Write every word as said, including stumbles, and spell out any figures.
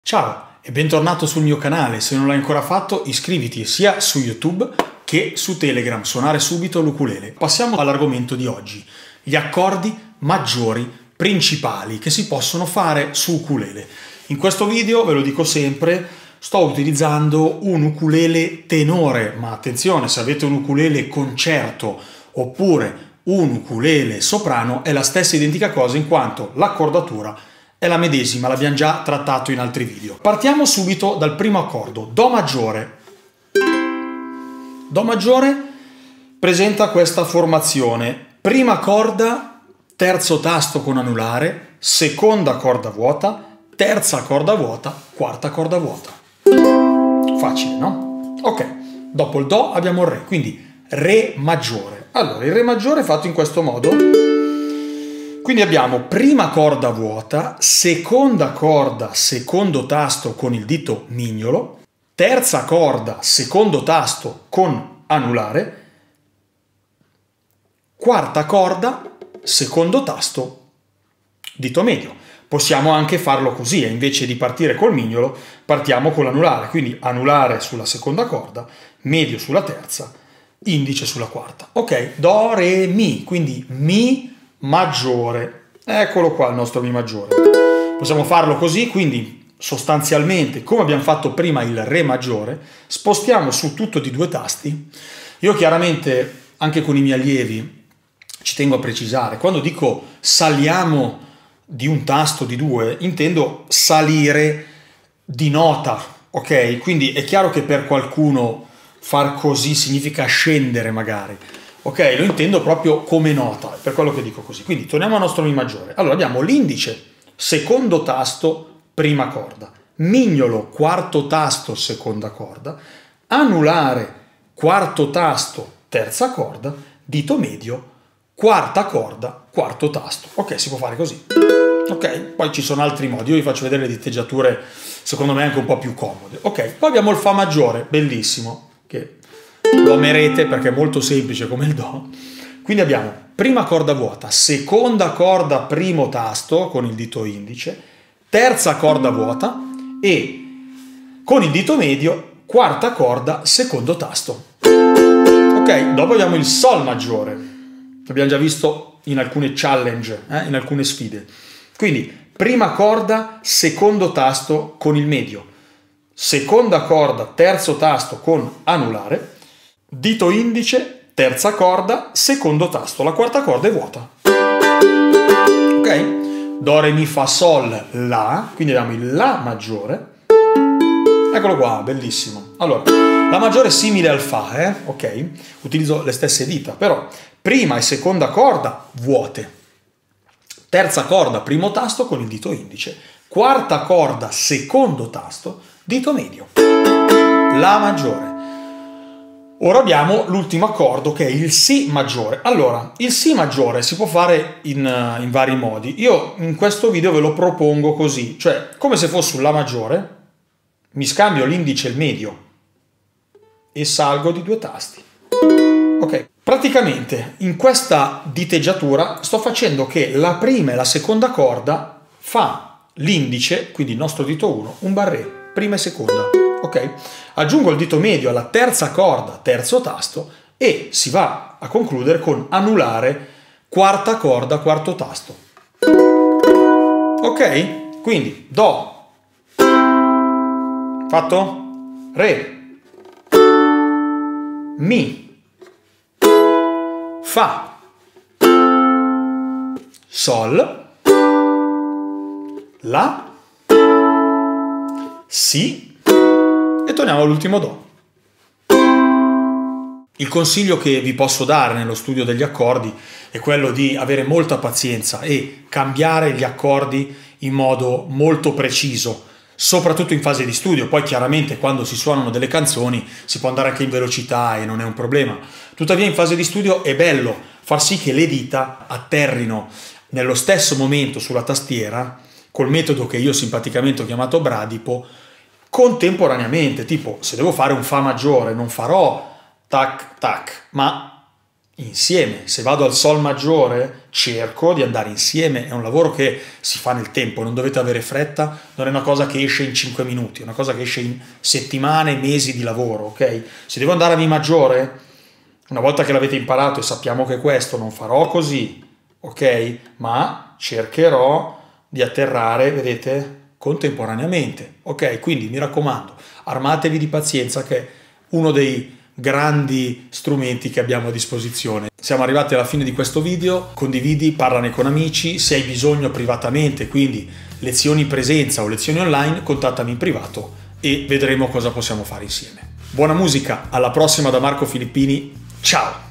Ciao e bentornato sul mio canale. Se non l'hai ancora fatto, iscriviti sia su YouTube che su Telegram, suonare subito l'ukulele. Passiamo all'argomento di oggi, gli accordi maggiori principali che si possono fare su ukulele. In questo video, ve lo dico sempre, sto utilizzando un ukulele tenore, ma attenzione, se avete un ukulele concerto oppure un ukulele soprano è la stessa identica cosa, in quanto l'accordatura è la medesima, l'abbiamo già trattato in altri video. Partiamo subito dal primo accordo, Do maggiore. Do maggiore presenta questa formazione: prima corda, terzo tasto con anulare, seconda corda vuota, terza corda vuota, quarta corda vuota. Facile, no? Ok, dopo il Do abbiamo il Re, quindi Re maggiore. Allora, il Re maggiore è fatto in questo modo. Quindi abbiamo prima corda vuota, seconda corda, secondo tasto con il dito mignolo, terza corda, secondo tasto con anulare, quarta corda, secondo tasto, dito medio. Possiamo anche farlo così, e invece di partire col mignolo partiamo con l'anulare, quindi anulare sulla seconda corda, medio sulla terza, indice sulla quarta. Ok, Do, Re, Mi, quindi Mi maggiore. Eccolo qua il nostro Mi maggiore. Possiamo farlo così, quindi sostanzialmente come abbiamo fatto prima il Re maggiore, spostiamo su tutto di due tasti. Io chiaramente anche con i miei allievi ci tengo a precisare, quando dico saliamo di un tasto di due, intendo salire di nota, ok? Quindi è chiaro che per qualcuno far così significa scendere magari. Ok, lo intendo proprio come nota, per quello che dico così. Quindi torniamo al nostro Mi maggiore. Allora abbiamo l'indice, secondo tasto, prima corda, mignolo, quarto tasto, seconda corda, anulare, quarto tasto, terza corda, dito medio, quarta corda, quarto tasto. Ok, si può fare così. Ok, poi ci sono altri modi, io vi faccio vedere le diteggiature secondo me anche un po' più comode. Ok, poi abbiamo il Fa maggiore, bellissimo, che lo amerete perché è molto semplice come il Do. Quindi abbiamo prima corda vuota, seconda corda, primo tasto con il dito indice, terza corda vuota e con il dito medio quarta corda, secondo tasto. Ok, dopo abbiamo il Sol maggiore, l'abbiamo già visto in alcune challenge, eh, in alcune sfide. Quindi prima corda, secondo tasto con il medio, seconda corda, terzo tasto con anulare, dito indice, terza corda, secondo tasto, la quarta corda è vuota. Ok? Do, Re, Mi, Fa, Sol, La, quindi abbiamo il La maggiore. Eccolo qua, bellissimo. Allora, La maggiore è simile al Fa, eh? Ok? Utilizzo le stesse dita, però prima e seconda corda vuote. Terza corda, primo tasto con il dito indice. Quarta corda, secondo tasto, dito medio. La maggiore. Ora abbiamo l'ultimo accordo che è il Si maggiore. Allora, il Si maggiore si può fare in, in vari modi. Io in questo video ve lo propongo così, cioè come se fosse un La maggiore, mi scambio l'indice e il medio e salgo di due tasti. Ok, praticamente in questa diteggiatura sto facendo che la prima e la seconda corda fa l'indice, quindi il nostro dito uno, un barré, prima e seconda. Ok? Aggiungo il dito medio alla terza corda, terzo tasto, e si va a concludere con anulare, quarta corda, quarto tasto. Ok? Quindi Do, fatto? Re, Mi, Fa, Sol, La, Si, e torniamo all'ultimo Do. Il consiglio che vi posso dare nello studio degli accordi è quello di avere molta pazienza e cambiare gli accordi in modo molto preciso, soprattutto in fase di studio. Poi chiaramente quando si suonano delle canzoni si può andare anche in velocità e non è un problema. Tuttavia in fase di studio è bello far sì che le dita atterrino nello stesso momento sulla tastiera, col metodo che io simpaticamente ho chiamato bradipo, contemporaneamente. Tipo, se devo fare un Fa maggiore non farò tac tac, ma insieme. Se vado al sol maggiore, cerco di andare insieme. È un lavoro che si fa nel tempo, non dovete avere fretta, non è una cosa che esce in cinque minuti, è una cosa che esce in settimane, mesi di lavoro, ok? Se devo andare a mi maggiore, una volta che l'avete imparato e sappiamo che questo, non farò così, ok? Ma cercherò di atterrare, vedete, contemporaneamente, ok? Quindi mi raccomando, armatevi di pazienza, che è uno dei grandi strumenti che abbiamo a disposizione. Siamo arrivati alla fine di questo video. Condividi, parlane con amici. Se hai bisogno privatamente, quindi lezioni in presenza o lezioni online, contattami in privato e vedremo cosa possiamo fare insieme. Buona musica, alla prossima da Marco Filippini, ciao!